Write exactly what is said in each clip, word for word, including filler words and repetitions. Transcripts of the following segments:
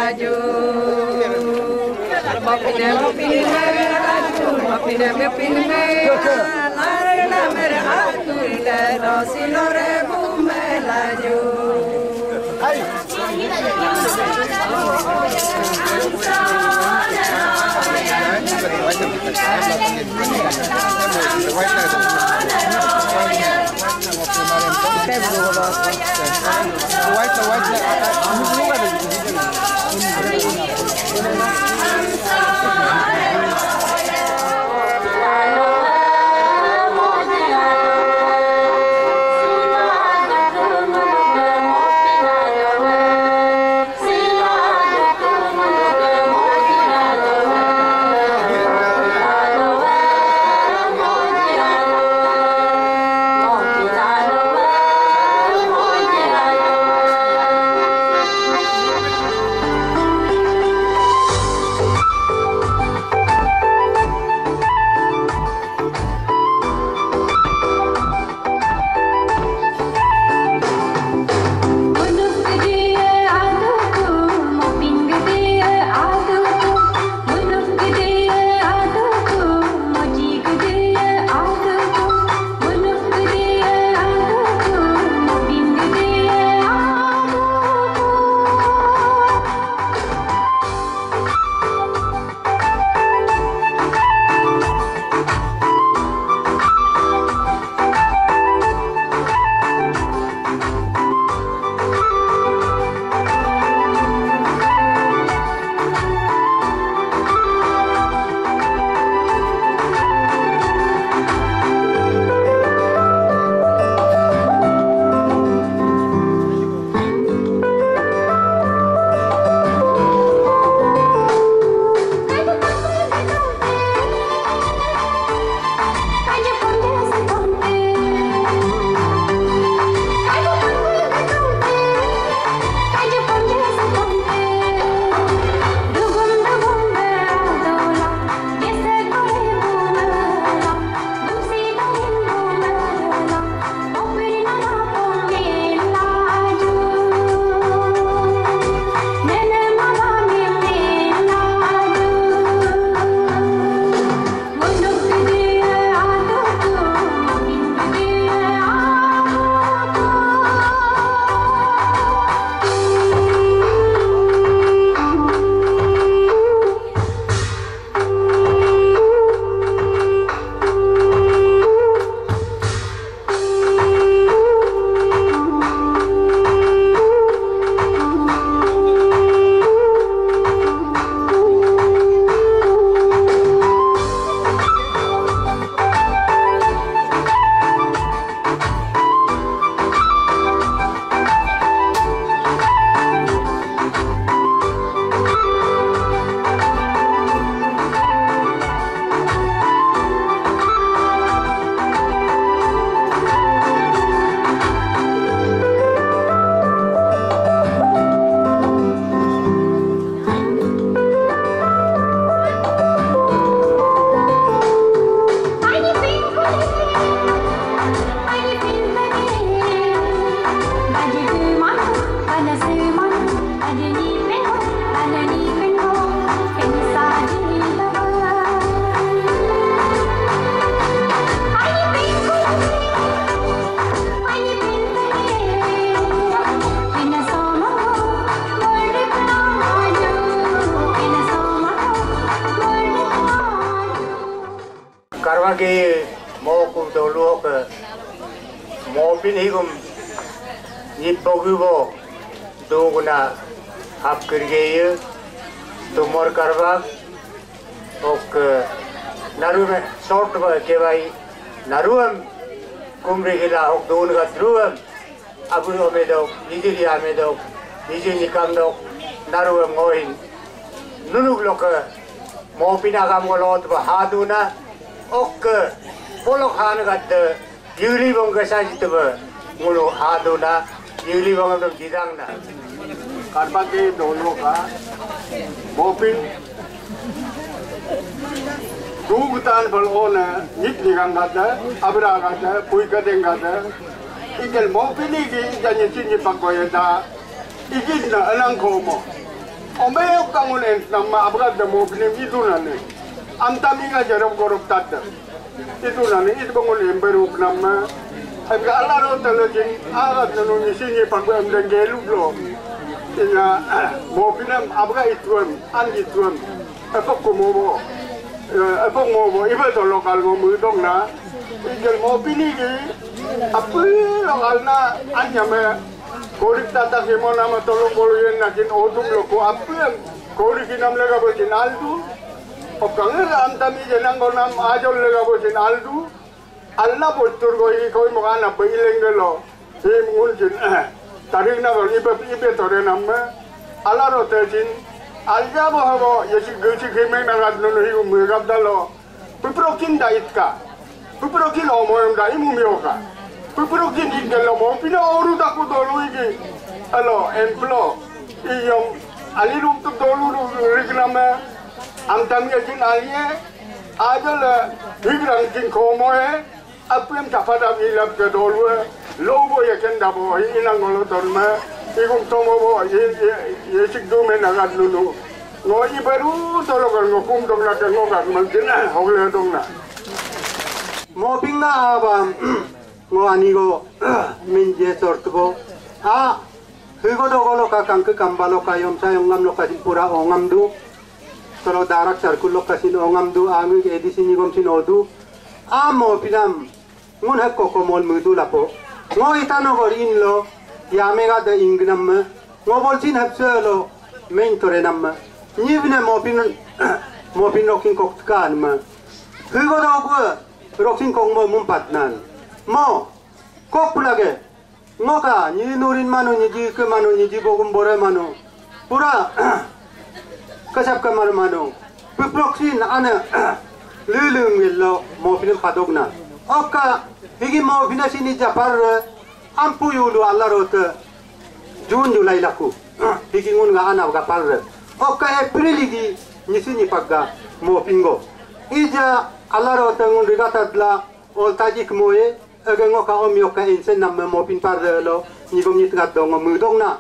melaju. Mopine mopine melaju, mopine mopine melaju. Narena mere aku ile rosi lorebu melaju. Karwagi mau kum dulu ke mau pilih kum nipogu bo do guna hap kerja tumor karwag ok naru में short के भाई naruam kumre gila ok दोन का druam abu में दो निजिलिया में दो निजिल निकाम दो naruam ngoin nunuk lok mau pindah kamu lot bahaduna ok polok hana kat yuli bong kesaj itu mulu haduna yuli bong itu jidang na karba ke dono ka mopin dugutan balona nit nigang kata abra kata pui kadeng kata ikel mopin iki janji cinji pakoya da ikin na alang komo Omeo kangun en nama abra da mo binim itu nane. Antami nga jaram korop tata. Itu nane itu bangun emberu nama. Aga alaro talajin agat nanu nisini pagam dan gelu blo. Ina mo binam abra ituam an ituam. Apa kumobo. Apa ngobo iba to lokal mo mudong na. Ijal mo pinigi. Apa lokal na anyame. Korik tata kemo nama tolong boluyen nakin odum loko apa korik kinam lega bosin aldu okanger antami jenang gonam ajol lega bosin aldu alla postur goi koi mogana bailengelo him unjin tarik na gol ibe ibe tore namme ala rotajin alja bo habo yesi gusi keme na gadno hi umegab dalo puprokin daitka puprokin omoyam dai mumioka Pupurukin igalo mo pina oru taku dolu igi alo emplo iyong alilum tu dolu rigname amtam yakin aliye ajal higrang kin komoe apem tapada ilap ke dolu lobo yakin dabo inang ngolo torma igum tomo bo yesik dume nagat lulu no ibaru tologan ngokum dong na kengo gat mangkina hogle dong na mo pinga abam ngo anigo minje sortugo a higodo golo kakang ke kambalo kayom sayong ngam lokasi pura ongam du solo darak sarkul lokasi ongam du ami edisi nigom sinodu a mo pinam ngun hakko ko mol mudu lapo ngo itano gorin lo yamega de ingnam ngo bolsin hapselo mentore nam nibne mo pin mo pin rokin kokkan ma higodo go rokin kong mo mumpatnan mo kokpulage ngoka ni nurin manu ni ji ke manu ni ji bogum bore manu pura kasap kamar manu puproksin ana lulung willo mo film padogna oka higi mo binasini japar ampu yulu allarot jun julai laku higi ngun ga ana ga par oka april gi nisini pagga mo pingo ija allarot ngun rigatadla ol tajik moe agengo ka omyo ka insen nam mo pin par lo ni gom ni tgat dong mu dong na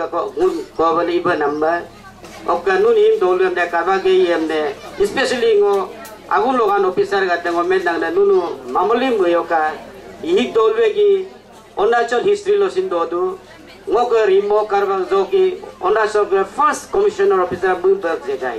ka ko ko ban iba number of kanun him dolem de kaba ge yem de especially ngo agun logan officer ga tengo men nang na nunu mamuli mo yoka ihik dolwe gi Arunachal history lo sin do du ngo ko rimo karba zo ki Arunachal ke first commissioner officer Bloomberg je gai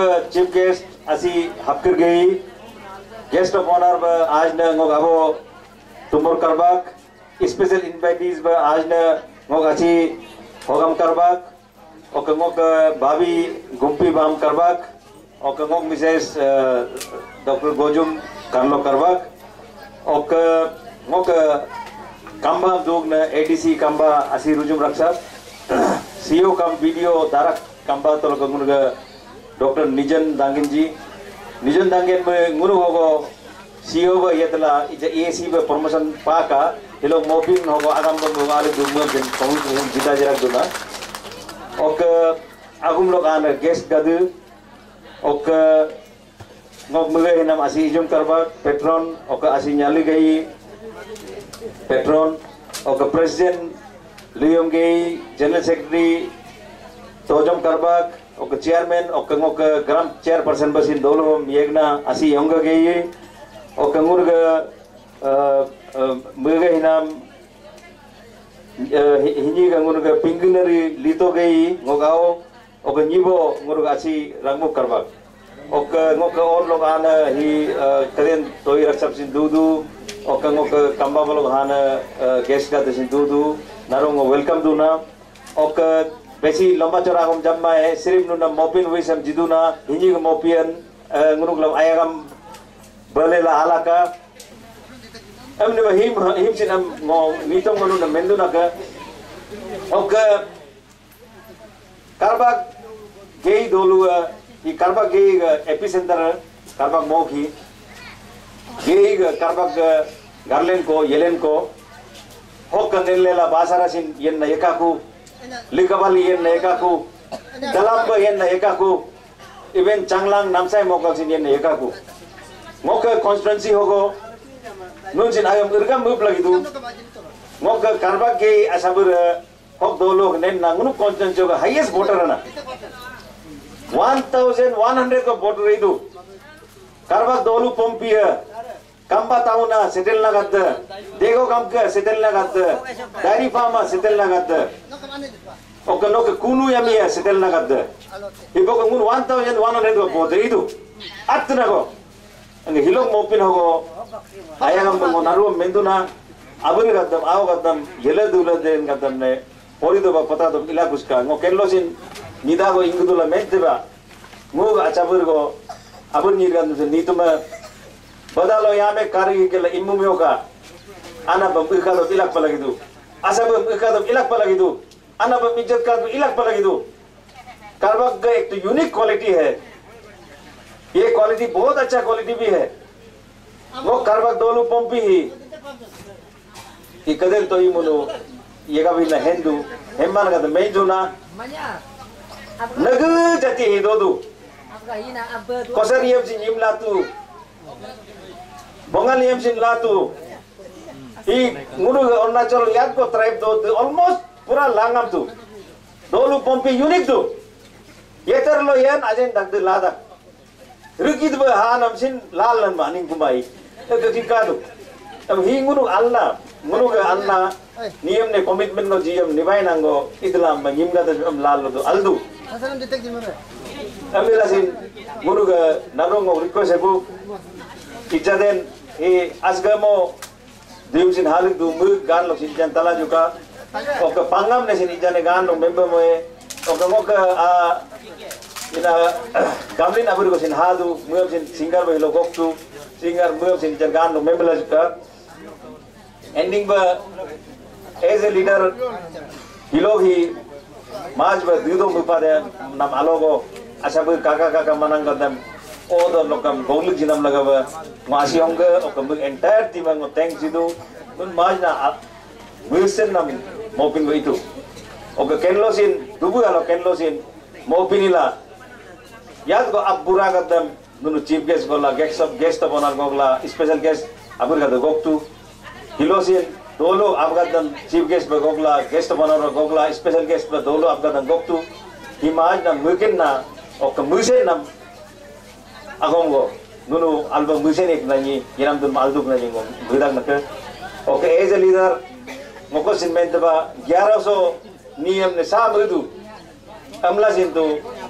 ब chief guest असी हफ्कर गई guest of honour ब आज न ngok abo tumur karbak special invitees ब आज न ngok aci hogam karbak ok ngok babi gumpi bam karbak ok ngok Missus Doctor Gojum Karlo karbak ok ngok kamba dug na A D C kamba asi rujum raksak C E O kam video darak kamba tol gunga Doctor Nijan Danginji Nijan Dangin me ngunu hogo C E O ba yetla ija A C ba promotion paka hilo moping hogo agam ba ngale dumma gen pahun jida jarak duna ok agum log ana guest gadu ok ngok mege hinam asi jum karba patron ok asi nyali gai patron ok president Liam Gay general secretary Tojom Karbak ok chairman ok ngok gram chairperson basin dolo yegna asi yonga gay ok ngurga mege hinam hinji ga ngurga pinginari lito gay ngogao ok nyibo ngurga asi rangmu karbak ok ngok on log ana hi kalian toy raksap sin dudu ok ngok kamba log ana guest ga sin dudu narong welcome duna ok besi lomba chora hom jamma hai sirif nuna mopin wisam jiduna hinji ga mopian ngunuk lam ayagam balela alaka amne ba him him sin am ngo nitong nuna menduna ka ok karbak gei dolu i karbak gei epicenter karbak mokhi gei karbak garlen ko yelen ko hok nella basara sin yenna ekaku likabali yenna ekaku dalamba yenna ekaku even changlang namsai mokal sin yenna ekaku moka constituency hogo nun sin ayam irgam mup lagi tu moka karbak ge asabur hok dolo nen nangunu constituency hoga highest voter na one thousand one hundred ko voter idu karbak dolu pompiya kamba tauna settle na gadda dego kamka settle na gadda dairy farm settle na gadda ok no ke kunu yamiya settle na gadda ibo ko ngun one thousand one hundred ko bote idu atna ko ang hilok mopin hogo ayagam mo naru menduna abun gaddam aw gaddam yele dula den gaddam ne porido ba pata do ila kuska ngo kellosin nida go ingudula menteba mo achabur go abun nirgan du nituma badalo yame kari ke la immu meoka ana bam ikado ilak palagidu asa bam ikado ilak palagidu ana bam इज्जत का ilak palagidu कारबाग का एक तो unique quality है ये quality बहुत अच्छा quality भी है वो कारबाग दोलू पंपी ही इकदर तो ही मुनो ये का भी ना हिंदू हेमान का तो मैं जो ना नगर जाती है दो दो कोसर ये भी निम Latur Bongal yam sin latu i nguru Arunachal yad ko tribe do almost pura langam tu dolu pompi unique tu yeter lo yan ajen dak de lada rukid ba hanam sin lalan maning kumai to tika tu tam hi nguru alla nguru ga alla niyam ne commitment no jiyam nibai nango idlam mangim ga am lal do aldu asalam detek dimare amila sin nguru ga narong request ebu ijaden e asgamo diusin halik du mu gan lo sin jantala juga ok pangam ne sin ijane gan lo member mo e ok ngok a ina gamlin abur ko sin hadu mu sin singer ba lo goktu singer mu sin gan lo member la juga ending ba as a leader hilo hi maj ba dido mu pa de nam alogo asabu kaka kaka manang gadam all the lokam gonglik jinam lagaba masi hongga okam entire team ang thanks jidu nun majna muisen nam mopin ba itu oka kenlosin dubu alo kenlosin mopinila yad go abbura gadam nunu chief guest gola guest of guest of honor gogla special guest abur gad goktu hilosin dolo abgadam chief guest ba gogla guest of honor gogla special guest ba dolo abgadam goktu himaj na mukin na oka muisen nam agongo nunu album musen ek nani yeram dun malduk nani ngom gudak nak okay as a leader ngoko sin mentaba eleven hundred niyam ne sa mridu amla sin tu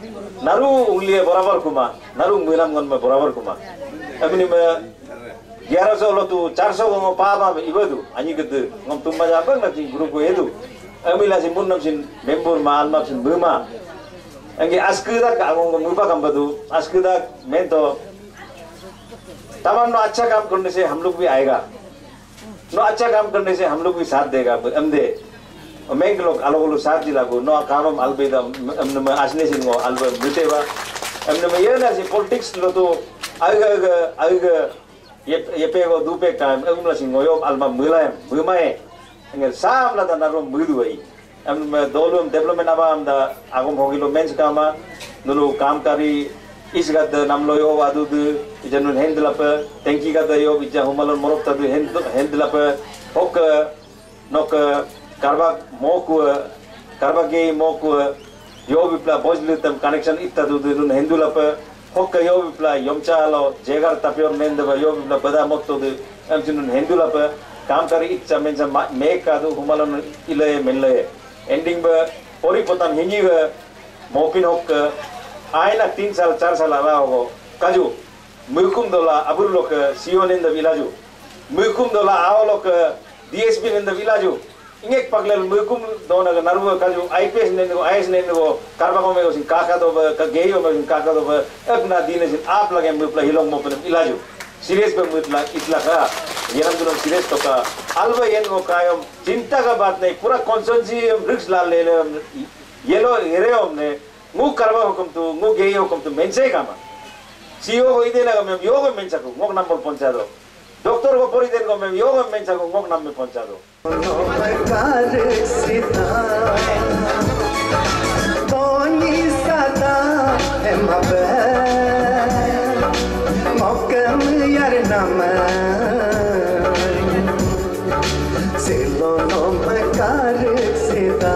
naru ungli barabar kuma naru milam ngon me barabar kuma amini me ग्यारह सौ लो तू चार सौ को पापा इबे तू ani gede ngom tumba jabang na sing grupo edu amila sing mun nam sin membur ma alma sin bema angi askuda ka ngom muba kam badu askuda mento तमाम नो अच्छा काम करने से हम लोग भी आएगा नो अच्छा काम करने से हम लोग भी साथ देगा अमदे मैं लोग अलग अलग साथ दिला को नो काम हम अलबेदा अमने में आसने से नो अलबे बुते बा अमने में ये ना सी पॉलिटिक्स लो तो आएगा आएगा ये ये पे को दो पे काम अमने से नो यो अलबा मिलाए मिमाए इंगे साम ला ता नारो मिदु वही अमने में दोलों डेवलपमेंट आबा हम दा आगम होगिलो मेंस कामा नो काम करी is got the namlo yo adu the janun handle up thank you got the yo ija humalon morok ta the handle up ok nok karba moku karba ge moku yo bipla bojlitam connection itta du the handle up ok yo bipla yomcha lo jegar tapyor nend yo bipla bada mokto the am janun handle up काम करी इच्छा में जब मैं का तो हुमालन इले मिले ending ब परी पोतम हिंगी ब मोपिन होक आयना तीन साल चार साल आवा हो काजू मुकुम दोला अबुर लोक सीओ निंद विलाजू मुकुम दोला आओ लोक डीएसपी निंद विलाजू इंगेक पगले मुकुम दोना का नरव काजू आईपीएस निंद को आईएस निंद को कारबाको में उसी काका दो का गेयो में काका दो अब ना दीने से आप लगे मुपला हिलोंग मोपन विलाजू सीरियस पे मुपला इतला का ये हम दोनों सीरियस तो का अलवा ये नो कायम चिंता का बात नहीं पूरा कॉन्सेंसी रिक्स ला ले ले ये लो हेरे हमने nguk karba hukum tu nguk gay hukum tu mense kama C E O ko ide na kami yoga mensa ko ngok number ponchado doktor ko pori den ko mem yoga mensa ko ngok number ponchado toni sada emabe mokam yar nama selo no makar sida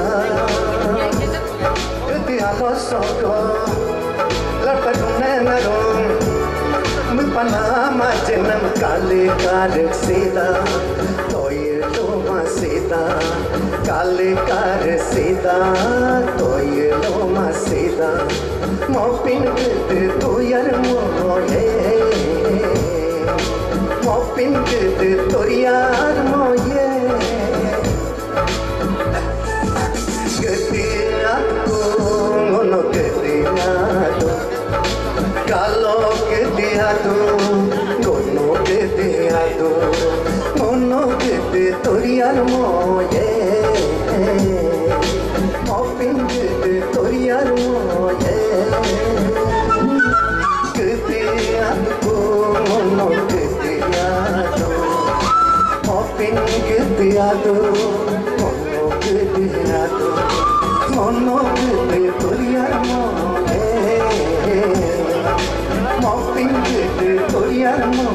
Soko, la paduna naron, mu panama jenam kale karak seda, toy to maseda, kale kar seda, toy to maseda, mopin kete to yar moye, mopin kete to yar moye. Kalau que te ado, no que te ado, no que te toriar moye, mopin que te toriar moye, que te ado, no que te ado, mopin que te ado, no que te ado, no que te toriar moye. Mopping the Toriano,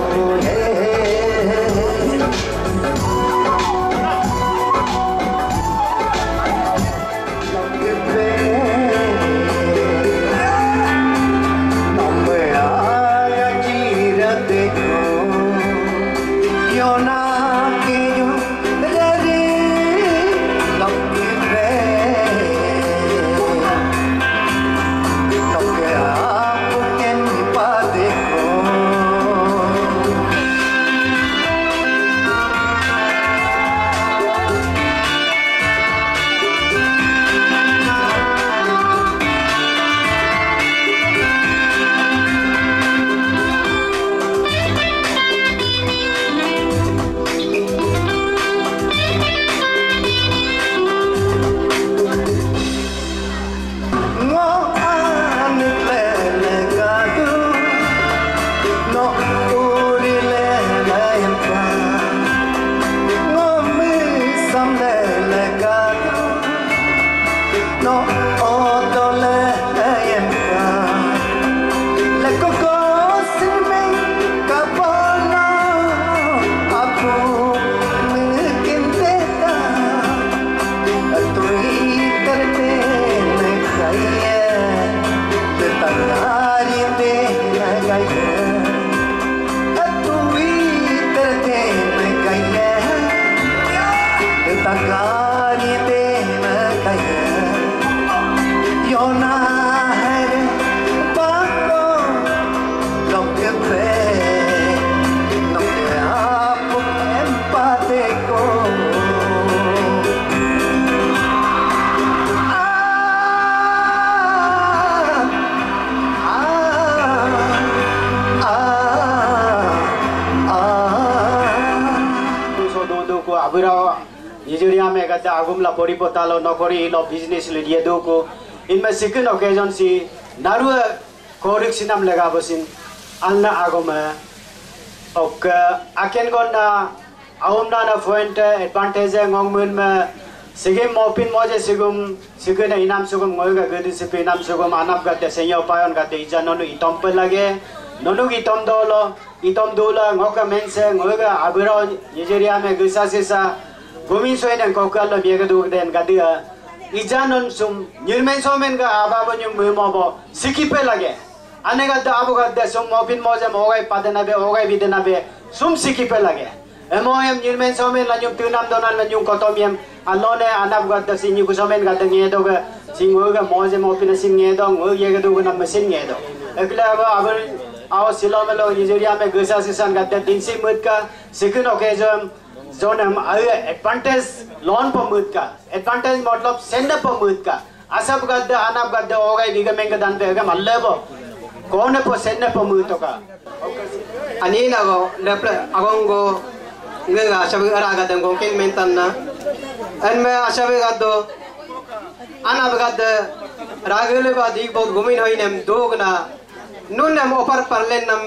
kata agum la pori potalo nokori lo business le dia doko in my second occasion si narua korik sinam lega bosin alna agoma ok aken gonna aumna na point advantage ngongmun ma sigim mopin moje sigum sigena inam sugum ngoga gedi sipi inam sugum anap gate senyo payon gate ijanonu itom pe lage nonu itom dolo itom dola ngoka mense ngoga abiro Nigeria me gisa sisa gomin soy den kokal lo biega du den gadia ijanon sum nyirmen somen ga ababo nyum mumobo sikipe lage ane gadda abu gadda sum mopin moje mogai padena be ogai bidena be sum sikipe lage emoyam nyirmen somen la nyum tunam donan la nyum kotomyam alone anap gadda sinyu kusomen gadda ngedo ga singoga moje mopin sin ngedo ngoye ga du na mesin ngedo ekla ba abur aw silomelo Nigeria me gesa sisan gadda dinsi mutka second occasion zonam advantage loan pa mutka advantage matlab send up pa mutka asab gadda anap gadda ogai biga menga dan pe ga mallebo kone po send up pa mutoka anina go lepla agongo ngega asab ara gadda go king mentanna an me asab gaddo anap gadda ragele ba dik bahut gumin hoinem dogna nun nam opar parlen nam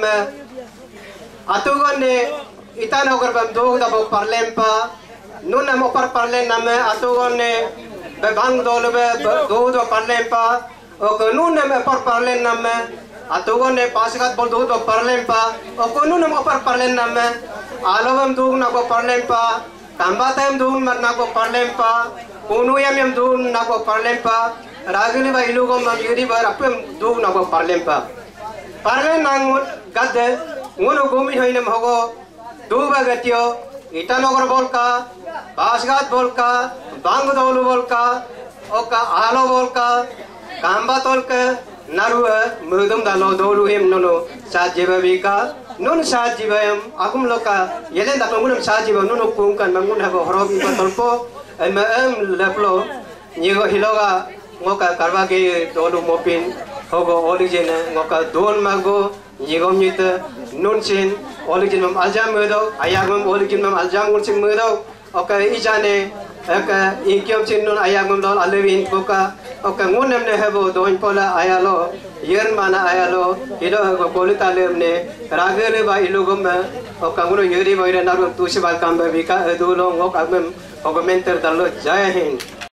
atugone itan ogar bam dog da bo parlen pa nun nam opar parlen nam atugone be bang dol be do do parlen pa ok nun nam opar parlen nam atugone pasgat bol do do parlen pa ok nun nam opar parlen nam alobam dog na bo parlen pa tambatam dog mar na bo parlen pa unu yam yam dog na bo parlen pa ragili ba ilugom nam yuri bar apem dog na bo parlen pa parlen nangut gadde ngono gomi hoinem hogo duba gatio itanogor bolka basgat bolka bang dolu bolka oka alo bolka kamba tolka narua mudum dalo dolu him nono sajiba vika nun sajibam akum loka yelen da ngunum sajiba nunu kungkan mangun habo horob ko tolpo em em leplo nyigo hiloga ngoka karbage dolu mopin hogo origin ngoka don mago yigom nyita nunsin origin mam aljam medo ayagam origin mam aljam ursin medo oka ijane aka inkyom chin nun ayagam dol alewin koka oka ngunem ne hebo don pola ayalo yer mana ayalo hilo go polita lemne ragele ba ilugom oka nguno yeri boire naru tusi balkam ba bika edulo ngok agmem ogmenter dalo jai hind